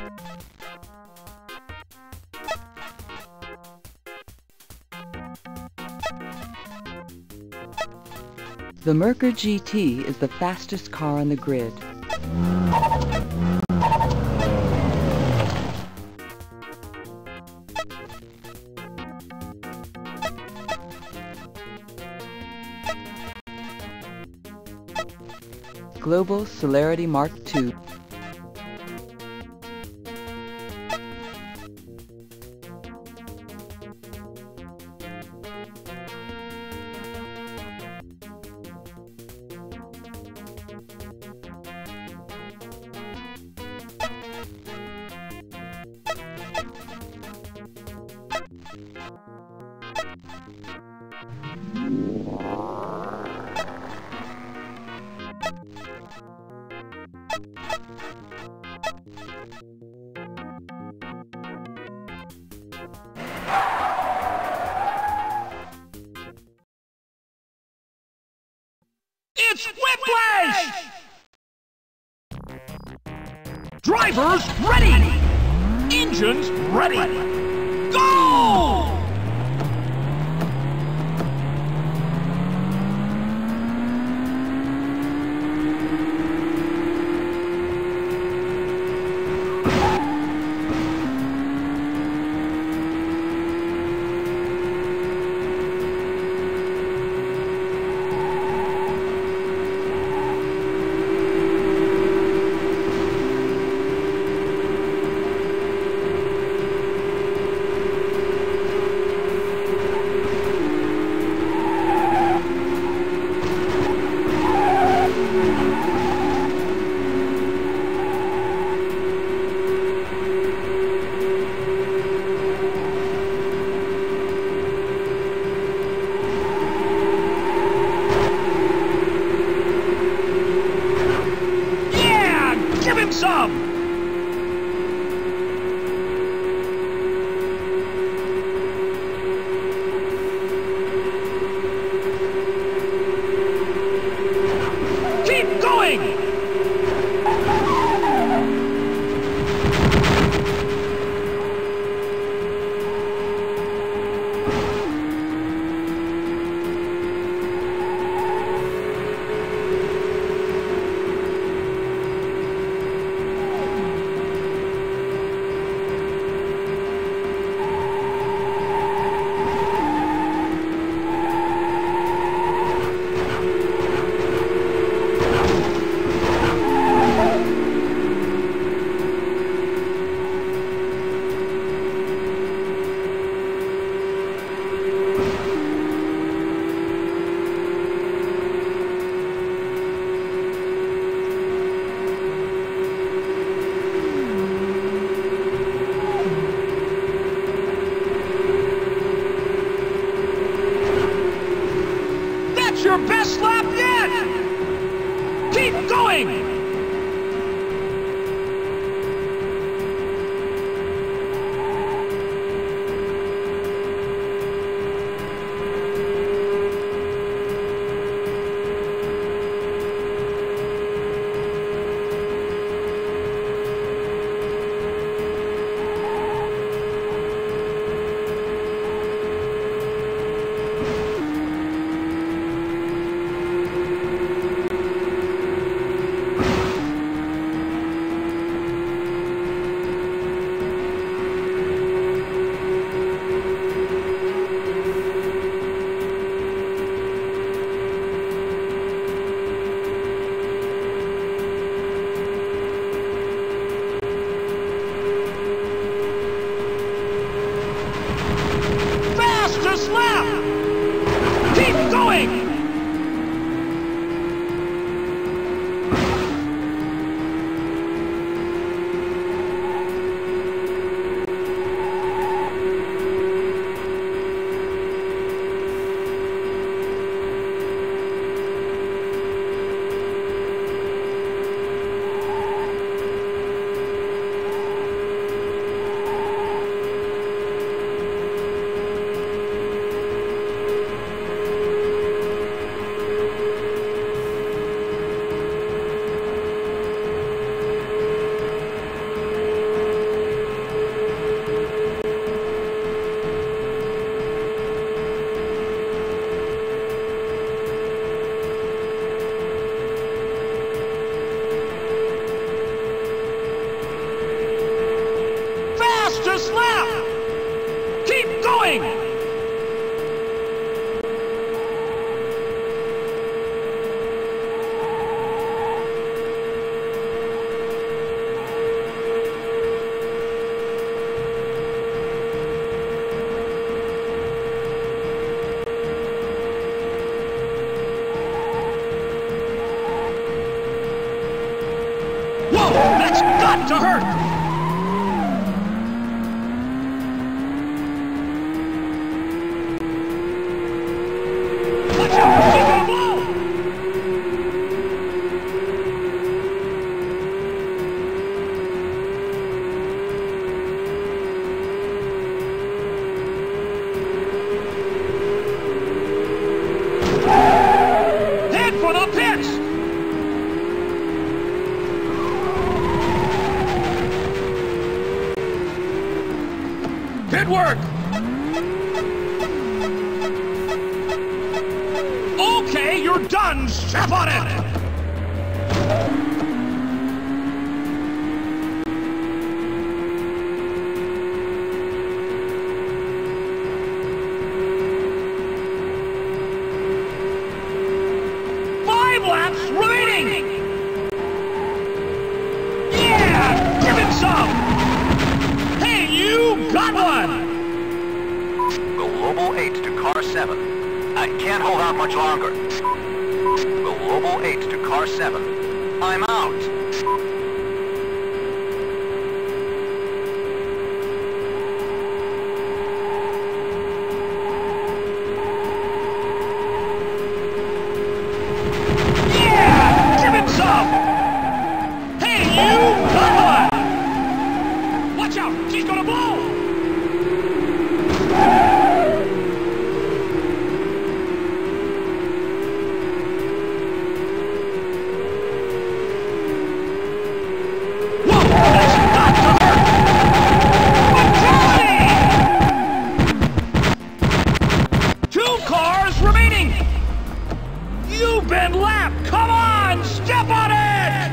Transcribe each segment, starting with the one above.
The Merkur GT is the fastest car on the grid. Global Celerity Mark II. It's Whiplash! Drivers ready! Engines ready! Go! going! Whoa, that's got to hurt! Watch out, he's gonna blow! Head for the pits! Pit work! Okay, you're done! Step on it! Five laps remaining! Yeah! Give him some! Hey, you got one! Global 8 to car 7. I can't hold out much longer. Global 8 to car 7. I'm out. Yeah! Give him some! Hey, you got one! Watch out! She's gonna blow! You've been lapped! Come on! Step on it!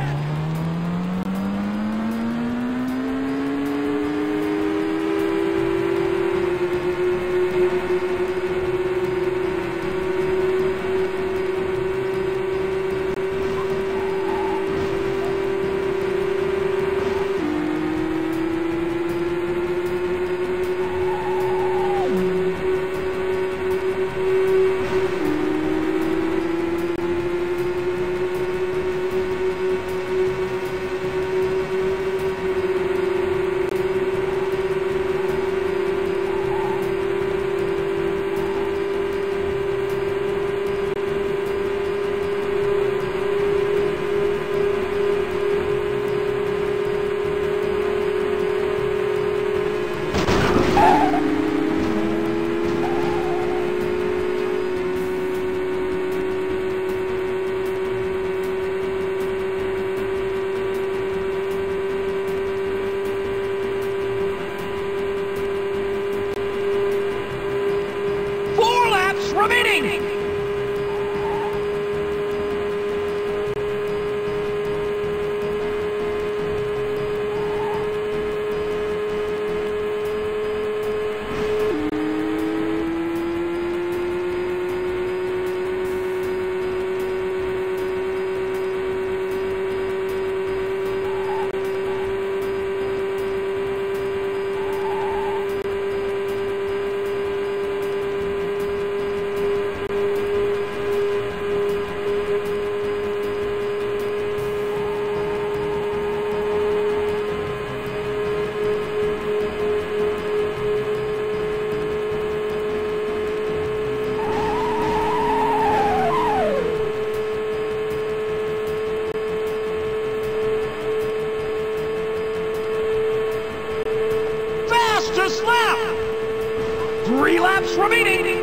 Remaining! Fastest lap! 3 laps remaining!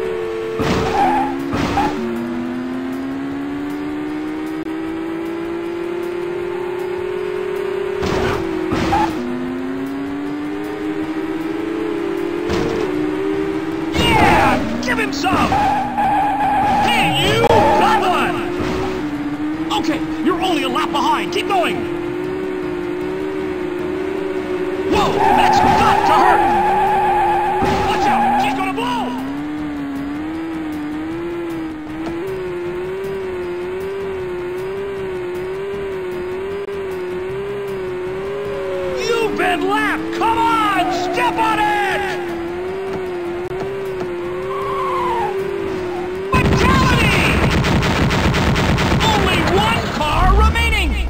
Yeah! Give him some! Hey, you got one! Okay, you're only a lap behind. Keep going! Whoa, that's got to hurt! Watch out! spin lap! Come on! Step on it! Fatality! Only one car remaining!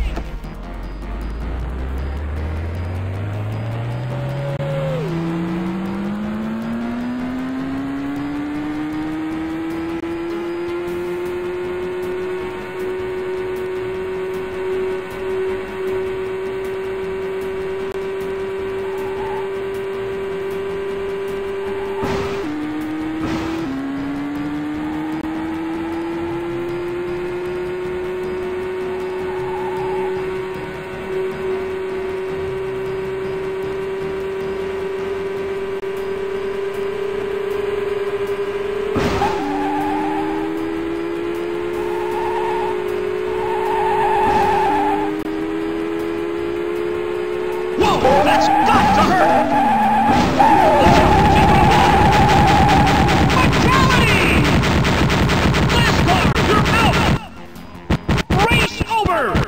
That's got to hurt! Fatality! Last car, you're out! Race over!